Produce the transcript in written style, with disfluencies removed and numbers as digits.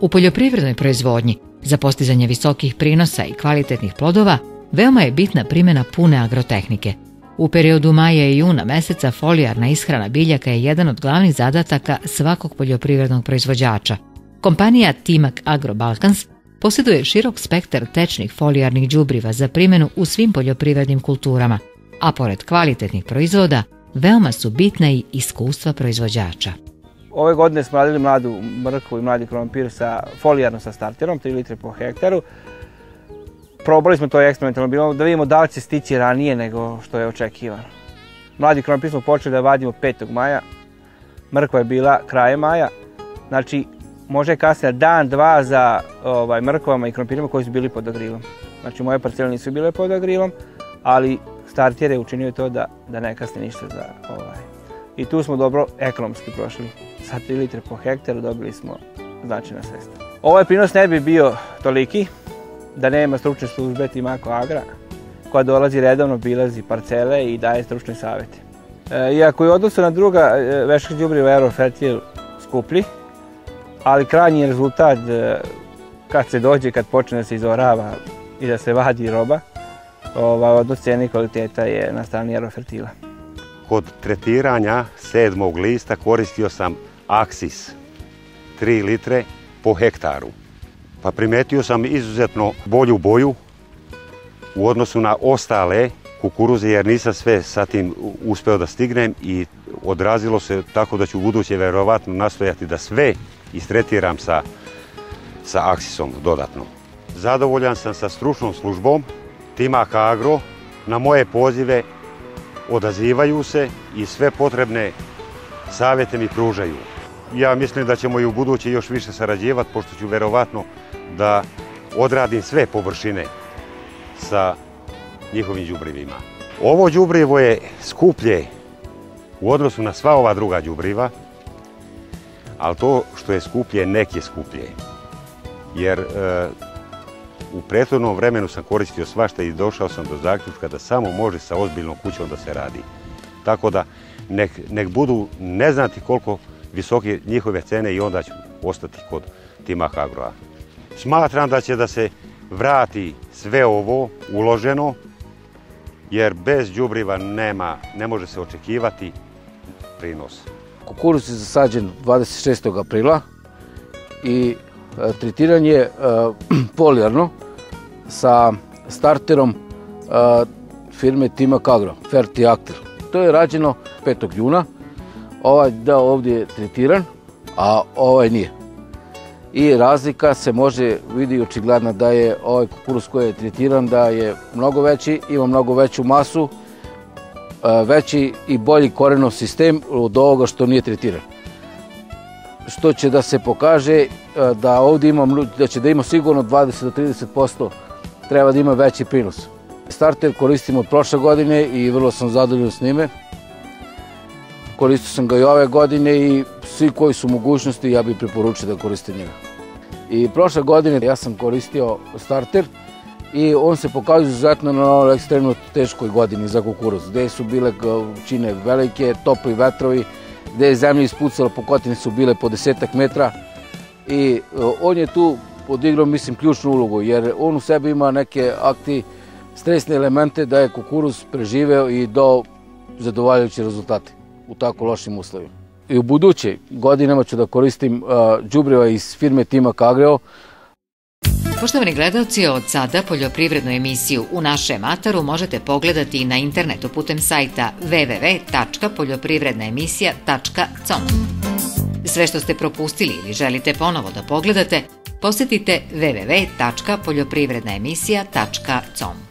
U poljoprivrednoj proizvodnji, za postizanje visokih prinosa i kvalitetnih plodova, veoma je bitna primjena pune agrotehnike. U periodu maja i juna meseca folijarna ishrana biljaka je jedan od glavnih zadataka svakog poljoprivrednog proizvođača. Kompanija Timak Agro Balkans posjeduje širok spektar tečnih folijarnih đubriva za primjenu u svim poljoprivrednim kulturama, a pored kvalitetnih proizvoda, veoma su bitna i iskustva proizvođača. Ove godine smo radili mladu mrkvu i mladi krompir folijarno sa starterom, 3 litre po hektaru. Probali smo to eksperimentalno, da vidimo da li će stići ranije nego što je očekivano. Mladi krompir smo počeli da vadimo 5. maja, mrkva je bila krajem maja, znači može kasnije dan, dva za mrkvama i krompirima koji su bili pod agrilom. Znači moje parcele nisu bile pod agrilom, ali starter je učinio to da ne kasne ništa za I tu smo dobro ekonomski prošli. Sa 3 litre po hektaru dobili smo značajna sredstva. Ovaj prinos ne bi bio toliki da nema stručne službe Timako Agra, koja dolazi redovno, obilazi parcele i daje stručne savjete. Iako je u odnosu na druga veštačka đubriva Aerofertil skuplji, ali krajnji rezultat kad se dođe, kad počne da se izorava i da se vadi roba, odnos cene i kvaliteta je na strani Aerofertila. Kod tretiranja 7. lista koristio sam Axis 3 litre po hektaru. Pa primetio sam izuzetno bolju boju u odnosu na ostale kukuruze, jer nisam sve sa tim uspeo da stignem i odrazilo se tako da ću u buduće verovatno nastojati da sve istretiram sa Axisom dodatno. Zadovoljan sam sa stručnom službom Timak Agro. Na moje pozive odazivaju se i sve potrebne savjete mi pružaju. Ja mislim da ćemo i u buduće još više sarađivati, pošto ću verovatno da odradim sve površine sa njihovim đubrivima. Ovo đubrivo je skuplje u odnosu na sva ova druga đubriva, ali to što je skuplje, nek je skuplje. Jer u prethodnom vremenu sam koristio svašta i došao sam do zaključka da samo može sa ozbiljnom kućom da se radi. Tako da nek budu ne znati koliko visoke njihove cene i onda ću ostati kod Timak Agroa. Smatram da će da se vrati sve ovo uloženo, jer bez đubriva ne može se očekivati prinos. Kukuruz je zasađen 26. aprila i tretiran je folijarno sa starterom firme Timak Agro, Fertiaktil. To je rađeno 5. juna. Ovaj deo ovdje je tretiran, a ovaj nije. I razlika se može vidjeti očigledno da je ovaj kukuruz koji je tretiran da je mnogo veći, ima mnogo veću masu, veći i bolji korenov sistem od ovoga što nije tretiran. Što će da se pokaže da ovdje da će da ima sigurno 20 do 30%, treba da ima veći prinos. Starter koristimo od prošle godine i vrlo sam zadovoljan s njime. Koristio sam ga i ove godine i svi koji su mogućnosti ja bih preporučio da koriste njega. I prošle godine ja sam koristio starter i on se pokazuje izuzetno na ovoj ekstremno teškoj godini za kukuruz, gdje su bile čine velike, topli vetrovi, gdje je zemlja ispucala, pukotine su bile po 10 metra i on je tu odigrao, mislim, ključnu ulogu, jer on u sebi ima neke stresne elemente da je kukuruz preživeo i dao zadovoljavajuće rezultate u tako lošim uslovima. I u buduće godinama ću da koristim đubriva iz firme Timak Agro. Poštovani gledalci, od sada poljoprivrednu emisiju U našem ataru možete pogledati na internetu putem sajta www.poljoprivrednaemisija.com. Sve što ste propustili ili želite ponovo da pogledate, posjetite www.poljoprivrednaemisija.com.